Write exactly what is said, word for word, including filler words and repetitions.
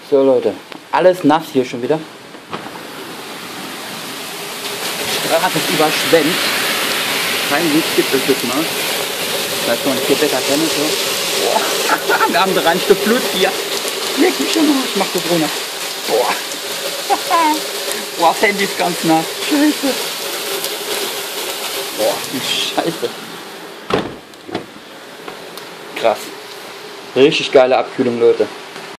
So Leute, alles nass hier schon wieder. Die Straße ist überschwemmt. Kein Licht gibt es jetzt mal. Vielleicht noch ein vier Better kennen so. Boah, wir haben drei Stück Blut hier. Leg mich schon mal, ich mach das runter. Boah. Boah, das Handy ist ganz nass. Scheiße. Boah, die Scheiße. Krass. Richtig geile Abkühlung, Leute.